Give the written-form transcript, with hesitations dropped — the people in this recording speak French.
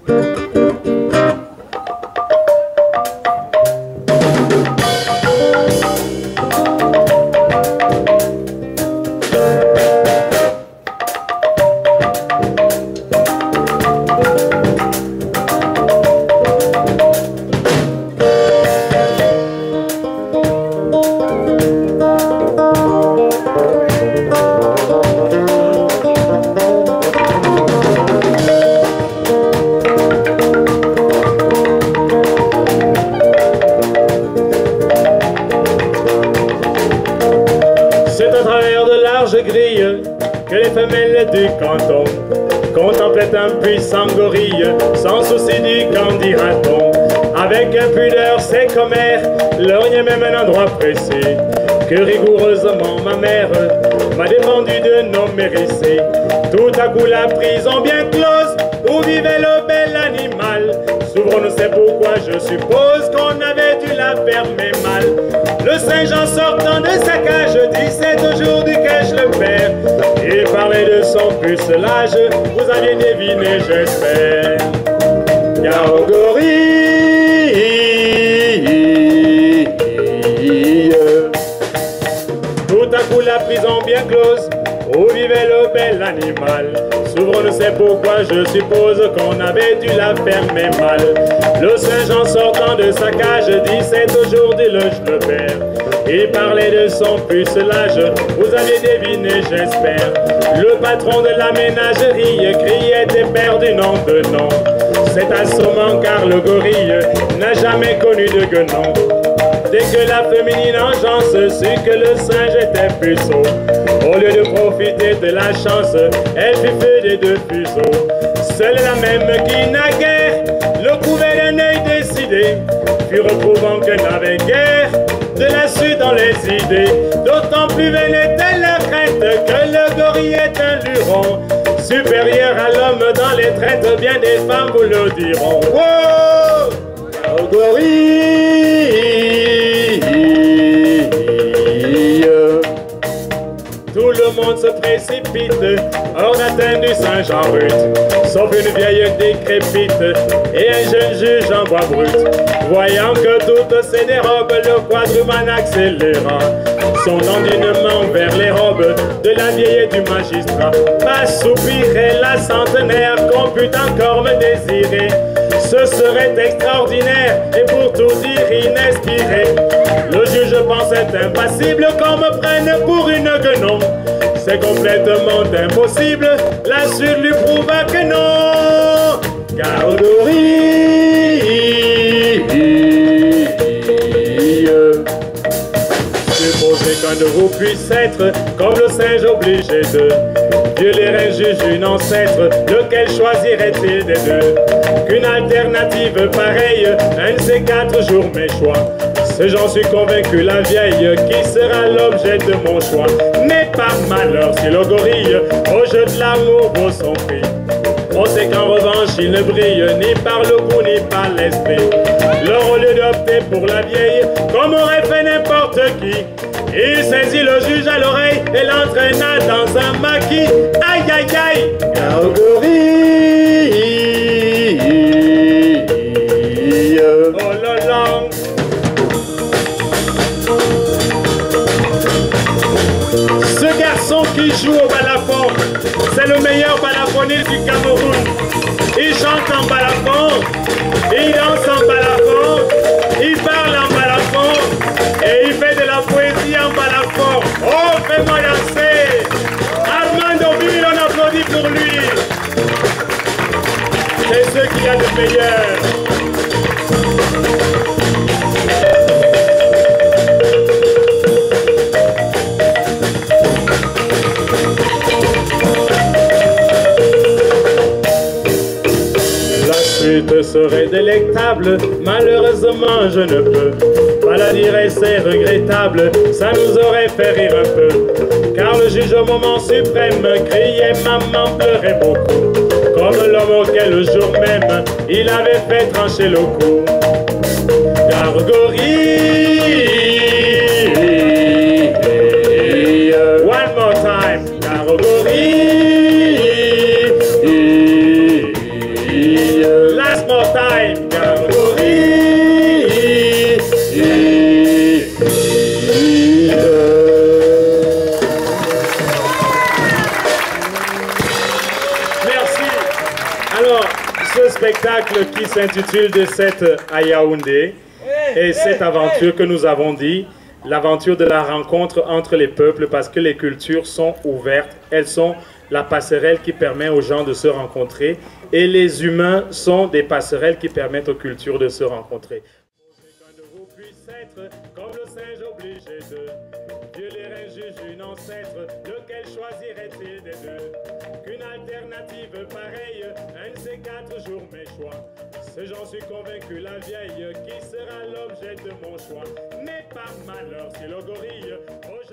Grille que les femelles du canton contemplaient un puissant gorille sans souci du qu'en dira-t-on. Avec impudeur c'est commère, leur niait même un endroit précis que rigoureusement ma mère m'a défendu de nommer ici. Tout à coup la prison bien close où vivait le bel animal s'ouvre, on ne sait pourquoi, je suppose qu'on avait dû la fermer mal. Le singe en sortant de sa cage dit c'est aujourd'hui que je le perds. Il parlait de son pucelage, vous aviez deviné j'espère. Garogorille. Tout à coup la prison bien close où vivait le bel animal s'ouvre, on ne sait pourquoi, je suppose qu'on avait dû la fermer mal. Le singe en sortant de sa cage dit c'est aujourd'hui le je le perds. Il parlait de son pucelage, vous aviez deviné j'espère. Le patron de la ménagerie criait éperdu nom de nom. C'est assommant car le gorille n'a jamais connu de guenon. Dès que la féminine engeance sut que le singe était puceau, au lieu de profiter de la chance, elle fit feu des deux fuseaux. Seule la même qui naguère le couvert d'un œil décidé fut retrouvant qu'elle n'avait guère de la suite dans les idées. D'autant plus vaine était la crainte que le gorille est un luron, supérieur à l'homme dans les traites, bien des femmes vous le diront. Wow! Au gorille. Tout le monde se précipite hors d'atteinte du singe en rut, sauf une vieille décrépite et un jeune juge en bois brut. Voyant que toutes se dérobent, le quadruman accélérant son endinement vers les robes de la vieille et du magistrat. Pas soupirait la centenaire qu'on put encore me désirer. Ce serait extraordinaire et pour tout dire inespéré. Le juge pensait impassible qu'on me prenne pour une guenon. C'est complètement impossible, la suite lui prouva que non. Garogorille. Supposez qu'un de vous puisse être comme le singe obligé de violer un juge, une ancêtre, lequel choisirait-il des deux? Qu'une alternative pareille, un de ces 4 jours mes choix. Ce j'en suis convaincu, la vieille qui sera l'objet de mon choix. Mais par malheur, si le gorille au jeu de l'amour vaut son prix, on sait qu'en revanche il ne brille ni par le goût ni par l'esprit. Alors au lieu d'opter pour la vieille, comme aurait fait n'importe qui, il saisit le juge à l'oreille et l'entraîna dans un maquis. Aïe aïe aïe, Garogorille. Oh là là. Ce garçon qui joue au balafon, c'est le meilleur balafoniste du Cameroun. Il chante en balafon, il danse en balafon, il parle en balafon et il fait de la poésie en balafon. Oh, fais-moi danser! Armando Bill, on applaudit pour lui. C'est ce qu'il y a de meilleur. Serait délectable, malheureusement je ne peux pas la dire et c'est regrettable, ça nous aurait fait rire un peu, car le juge au moment suprême criait maman pleurait beaucoup, comme l'homme auquel le jour même il avait fait trancher le cou. Garogorille. One more time, Garogorille. Last more time. Merci. Alors, ce spectacle qui s'intitule De cette à Yaoundé et cette aventure que nous avons dit, l'aventure de la rencontre entre les peuples, parce que les cultures sont ouvertes, elles sont la passerelle qui permet aux gens de se rencontrer et les humains sont des passerelles qui permettent aux cultures de se rencontrer. Qu'un de vous puisse être comme le singe obligé de Dieu les reins juge une ancêtre, lequel choisirait-il des deux? Qu'une alternative pareille, un de ces 4 jours mes choix. Ce j'en suis convaincu, la vieille qui sera l'objet de mon choix n'est pas malheur si le gorille.